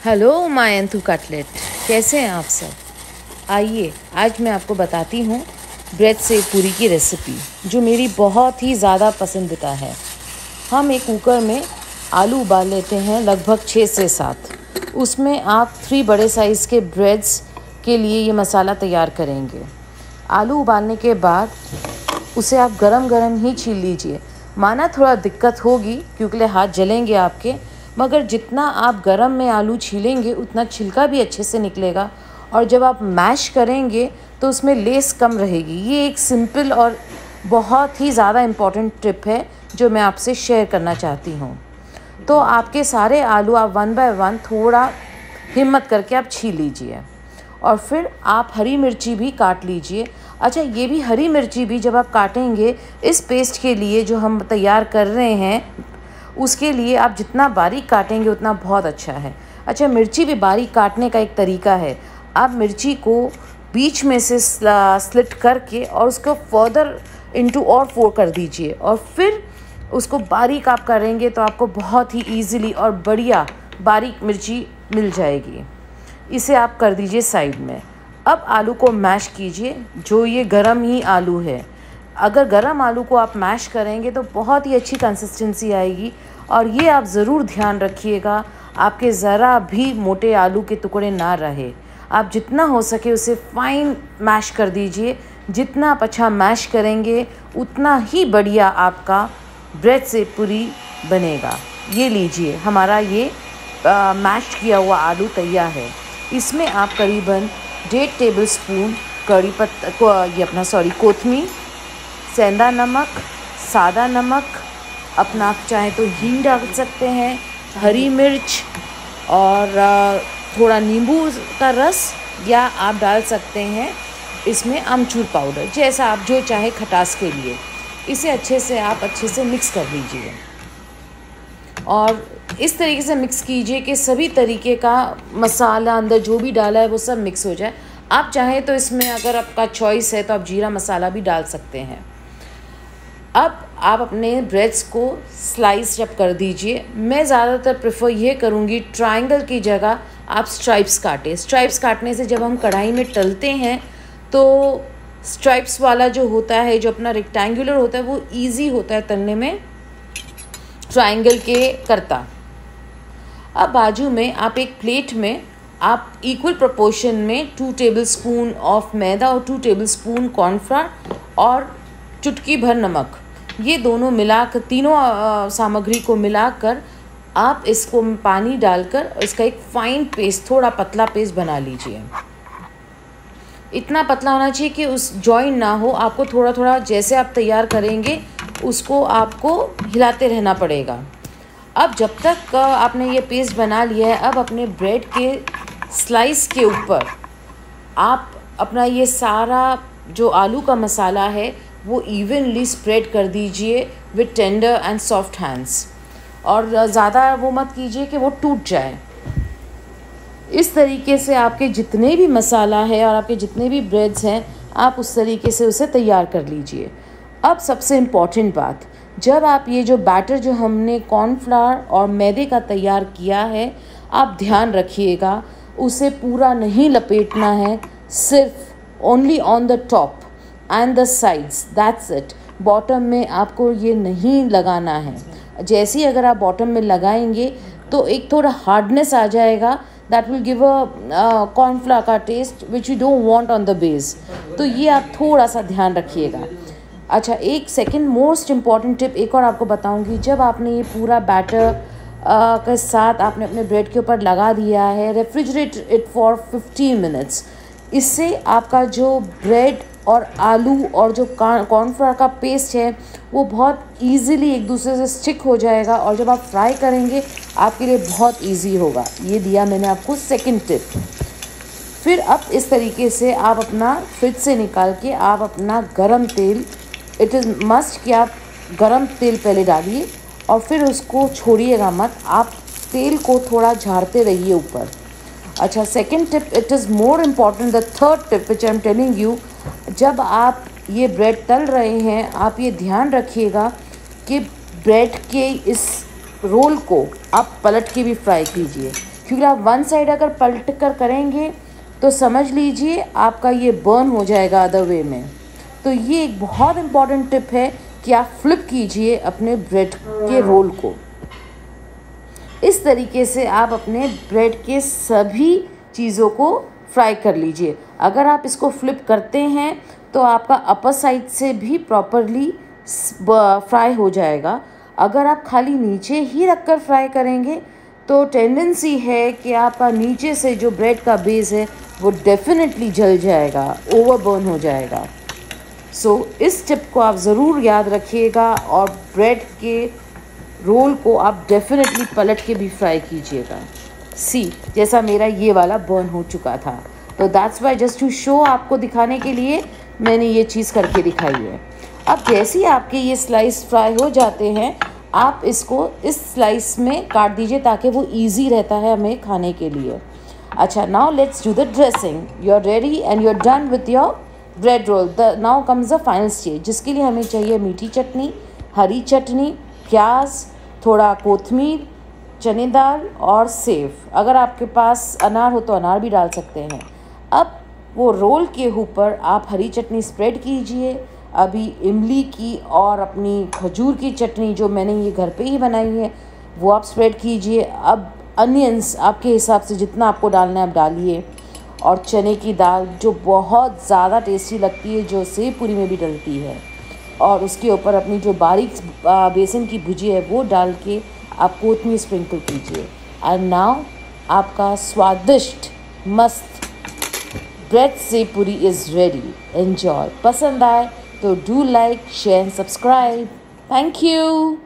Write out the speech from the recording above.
Hello मायंतु cutlet, कैसे हैं आप सब। आइए आज मैं आपको बताती हूँ ब्रेड सेव पूरी की रेसिपी, जो मेरी बहुत ही ज़्यादा पसंदीदा है। हम एक कुकर में आलू उबाल लेते हैं, लगभग 6 से 7। उसमें आप 3 बड़े साइज़ के ब्रेड्स के लिए ये मसाला तैयार करेंगे। आलू उबालने के बाद उसे आप गरम गरम ही छील लीजिए। माना थोड़ा दिक्कत होगी क्योंकि हाथ जलेंगे आपके, मगर जितना आप गरम में आलू छीलेंगे उतना छिलका भी अच्छे से निकलेगा, और जब आप मैश करेंगे तो उसमें लेस कम रहेगी। ये एक सिंपल और बहुत ही ज़्यादा इम्पॉर्टेंट टिप है जो मैं आपसे शेयर करना चाहती हूँ। तो आपके सारे आलू आप 1 बाय 1 थोड़ा हिम्मत करके आप छील लीजिए, और फिर आप हरी मिर्ची भी काट लीजिए। अच्छा, ये भी हरी मिर्ची भी जब आप काटेंगे, इस पेस्ट के लिए जो हम तैयार कर रहे हैं उसके लिए आप जितना बारीक काटेंगे उतना बहुत अच्छा है। अच्छा, मिर्ची भी बारीक काटने का एक तरीका है। आप मिर्ची को बीच में से स्लिट करके और उसको फर्दर इनटू और 4 कर दीजिए, और फिर उसको बारीक आप करेंगे तो आपको बहुत ही ईज़िली और बढ़िया बारीक मिर्ची मिल जाएगी। इसे आप कर दीजिए साइड में। अब आलू को मैश कीजिए, जो ये गरम ही आलू है। अगर गरम आलू को आप मैश करेंगे तो बहुत ही अच्छी कंसिस्टेंसी आएगी, और ये आप ज़रूर ध्यान रखिएगा आपके ज़रा भी मोटे आलू के टुकड़े ना रहे। आप जितना हो सके उसे फाइन मैश कर दीजिए। जितना आप अच्छा मैश करेंगे उतना ही बढ़िया आपका ब्रेड से पूरी बनेगा। ये लीजिए, हमारा ये मैश किया हुआ आलू तैयार है। इसमें आप करीबन 1.5 टेबल स्पून कड़ी पत्ता कोथमीर, सेंधा नमक, सादा नमक, अपना आप चाहें तो हींग डाल सकते हैं, हरी मिर्च और थोड़ा नींबू का रस, या आप डाल सकते हैं इसमें अमचूर पाउडर, जैसा आप जो चाहे खटास के लिए। इसे अच्छे से मिक्स कर लीजिए, और इस तरीके से मिक्स कीजिए कि सभी तरीके का मसाला अंदर जो भी डाला है वो सब मिक्स हो जाए। आप चाहें तो इसमें, अगर आपका चॉइस है तो आप जीरा मसाला भी डाल सकते हैं। अब आप अपने ब्रेड्स को स्लाइस जब कर दीजिए। मैं ज़्यादातर प्रेफर ये करूँगी ट्रायंगल की जगह आप स्ट्राइप्स काटें। स्ट्राइप्स काटने से जब हम कढ़ाई में तलते हैं तो स्ट्राइप्स वाला जो होता है, जो अपना रेक्टेंगुलर होता है, वो इजी होता है तलने में ट्रायंगल के करता। अब बाजू में आप एक प्लेट में आप इक्वल प्रोपोर्शन में 2 टेबल स्पून ऑफ मैदा और 2 टेबल स्पून कॉर्नफ्लोर और चुटकी भर नमक, ये दोनों मिलाकर, तीनों सामग्री को मिलाकर आप इसको पानी डालकर इसका एक फाइन पेस्ट, थोड़ा पतला पेस्ट बना लीजिए। इतना पतला होना चाहिए कि उस जॉइंट ना हो। आपको थोड़ा थोड़ा जैसे आप तैयार करेंगे उसको आपको हिलाते रहना पड़ेगा। अब जब तक आपने ये पेस्ट बना लिया है, अब अपने ब्रेड के स्लाइस के ऊपर आप अपना ये सारा जो आलू का मसाला है वो इवनली स्प्रेड कर दीजिए with tender and soft hands, और ज़्यादा वो मत कीजिए कि वो टूट जाए। इस तरीके से आपके जितने भी मसाला है और आपके जितने भी ब्रेड्स हैं, आप उस तरीके से उसे तैयार कर लीजिए। अब सबसे इम्पॉर्टेंट बात, जब आप ये जो बैटर जो हमने कॉर्नफ्लावर और मैदे का तैयार किया है, आप ध्यान रखिएगा उसे पूरा नहीं लपेटना है, सिर्फ only on the top and the sides, that's it. Bottom में आपको ये नहीं लगाना है। जैसे ही अगर आप बॉटम में लगाएंगे तो एक थोड़ा हार्डनेस आ जाएगा, that will give a cornflour का taste which you don't want on the base. तो ये आप थोड़ा सा ध्यान रखिएगा। अच्छा, एक सेकंड मोस्ट इम्पॉर्टेंट टिप एक और आपको बताऊंगी। जब आपने ये पूरा बैटर के साथ आपने अपने ब्रेड के ऊपर लगा दिया है, रेफ्रिजरेट इट फॉर 15 मिनट्स। इससे आपका जो ब्रेड और आलू और जो कॉर्नफ्लावर का पेस्ट है वो बहुत इजीली एक दूसरे से स्टिक हो जाएगा, और जब आप फ्राई करेंगे आपके लिए बहुत इजी होगा। ये दिया मैंने आपको सेकंड टिप। फिर अब इस तरीके से आप अपना फ्रिज से निकाल के आप अपना गरम तेल, इट इज़ मस्ट कि आप गरम तेल पहले डालिए और फिर उसको छोड़िएगा मत, आप तेल को थोड़ा झाड़ते रहिए ऊपर। अच्छा, second tip, it is more important, the third tip which I am telling you, जब आप ये ब्रेड तल रहे हैं आप ये ध्यान रखिएगा कि ब्रेड के इस रोल को आप पलट के भी फ्राई कीजिए। क्योंकि आप वन साइड अगर पलट कर करेंगे तो समझ लीजिए आपका ये बर्न हो जाएगा अदर वे में। तो ये एक बहुत इम्पॉर्टेंट टिप है कि आप फ्लिप कीजिए अपने ब्रेड के रोल को। इस तरीके से आप अपने ब्रेड के सभी चीज़ों को फ्राई कर लीजिए। अगर आप इसको फ्लिप करते हैं तो आपका अपर साइड से भी प्रॉपरली फ्राई हो जाएगा। अगर आप खाली नीचे ही रखकर फ्राई करेंगे तो टेंडेंसी है कि आपका नीचे से जो ब्रेड का बेस है वो डेफिनेटली जल जाएगा, ओवरबर्न हो जाएगा। सो इस टिप को आप ज़रूर याद रखिएगा और ब्रेड के रोल को आप डेफिनेटली पलट के भी फ्राई कीजिएगा। सी जैसा मेरा ये वाला बर्न हो चुका था, तो that's why just to show आपको दिखाने के लिए मैंने ये चीज़ करके दिखाई है। अब जैसे ही आपके ये स्लाइस फ्राई हो जाते हैं आप इसको इस स्लाइस में काट दीजिए ताकि वो इजी रहता है हमें खाने के लिए। अच्छा, now let's do the dressing. You are ready and you are done with your bread roll. Now comes the final stage, जिसके लिए हमें चाहिए मीठी चटनी, हरी चटनी, प्याज, थोड़ा कोथिमीर, चने दाल और सेव। अगर आपके पास अनार हो तो अनार भी डाल सकते हैं। अब वो रोल के ऊपर आप हरी चटनी स्प्रेड कीजिए, अभी इमली की और अपनी खजूर की चटनी जो मैंने ये घर पे ही बनाई है वो आप स्प्रेड कीजिए। अब अनियंस आपके हिसाब से जितना आपको डालना है आप डालिए, और चने की दाल जो बहुत ज़्यादा टेस्टी लगती है, जो सेव पूरी में भी डलती है, और उसके ऊपर अपनी जो बारीक बेसन की भुजी है वो डाल के आप कोथिमीर स्प्रिंकल कीजिए। एंड नाउ आपका स्वादिष्ट मस्त bread sev puri is ready. Enjoy. पसंद आए तो do like, share and subscribe. Thank you.